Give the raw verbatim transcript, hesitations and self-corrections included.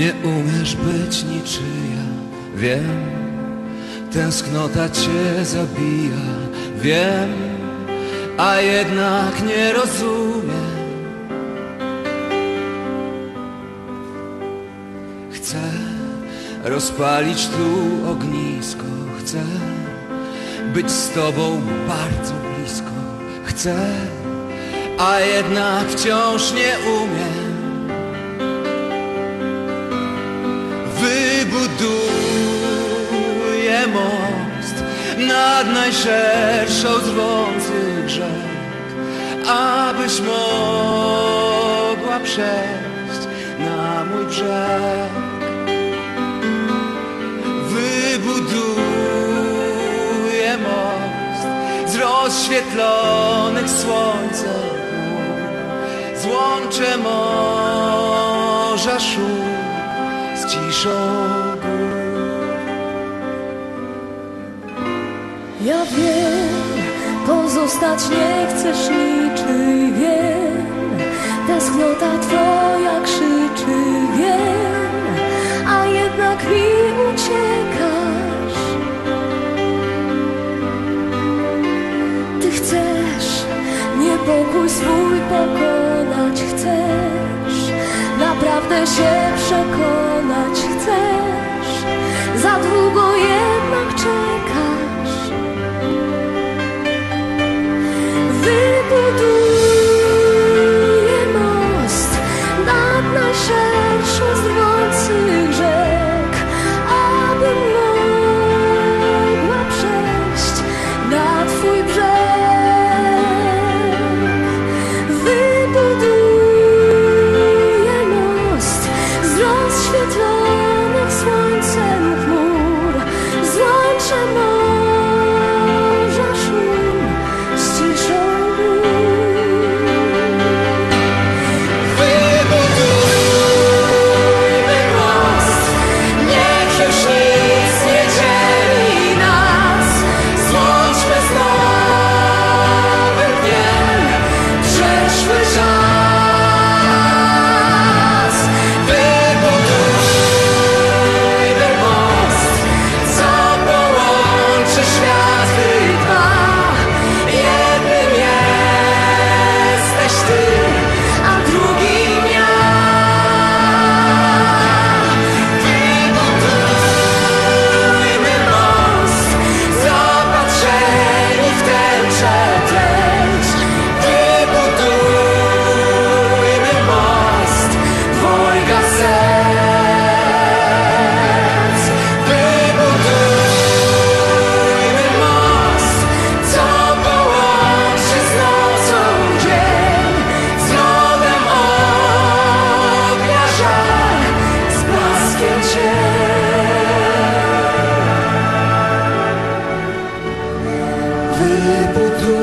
Nie umiesz być niczyja, wiem. Tęsknota cię zabija, wiem. A jednak nie rozumiem. Chcę rozpalić tu ognisko, chcę być z tobą bardzo blisko. Chcę, a jednak wciąż nie umiem. Wybuduję most nad najszerszą z wątłych rzek, abyś mogła przejść na mój brzeg. Wybuduję most z rozświetlonych słońcem chmur, złączę morza szum z ciszą gór. Ja wiem, pozostać nie chcesz niczyj, wiem. Tęsknota twoja krzyczy, wiem. A jednak mi uciekasz. Ty chcesz niepokój swój pokonać, chcesz naprawdę się przekonać, chcesz. Za długo jednak czekasz. Wybuduję most nad najszerszą z drwiących rzek, abym mogła przejść na twój brzeg. Wybuduję most z rozświetlonych słońcem chmur, złączę morza szum z ciszą gór. Wybudujmy most, niech już nic nie dzieli nas. Złączmy z nowym dniem przeszły czas. Wybudujmy most, co połączy światy dwa. Jednym jesteś ty, a drugim ja. Wybudujmy most, zapatrzeni w tęczę tęcz. Wybudujmy most dwojga serc. Wybudujmy most, co połączy z nocą dzień, z lodem ognia żar, z blaskiem cień. Wybuduj